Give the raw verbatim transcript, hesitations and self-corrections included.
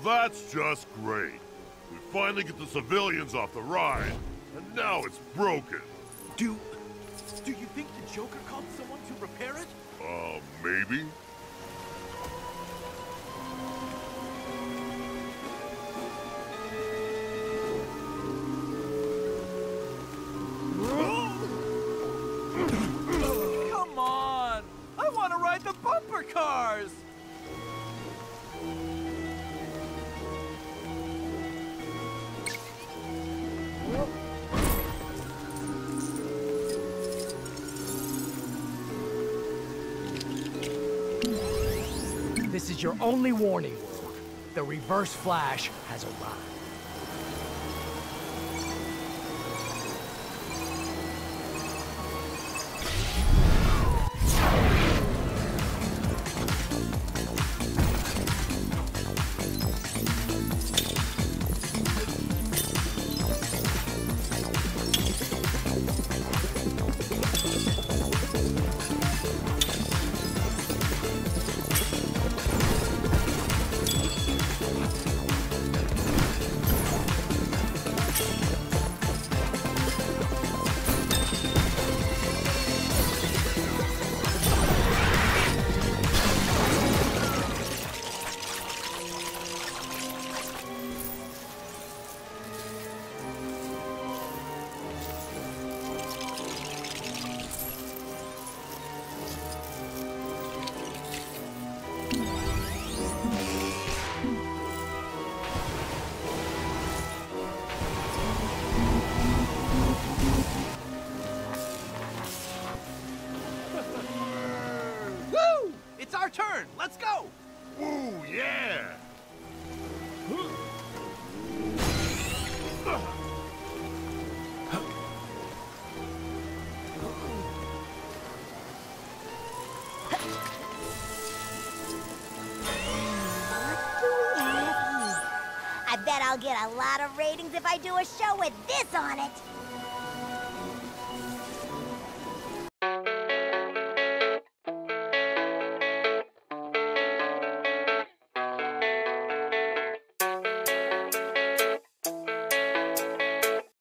that's just great. We finally get the civilians off the ride, and now it's broken. Do... do you think the Joker called someone to repair it? Uh, maybe? Come on! I want to ride the bumper cars! This is your only warning, World. The Reverse Flash has arrived. It's our turn! Let's go! Woo, yeah! I bet I'll get a lot of ratings if I do a show with this on it.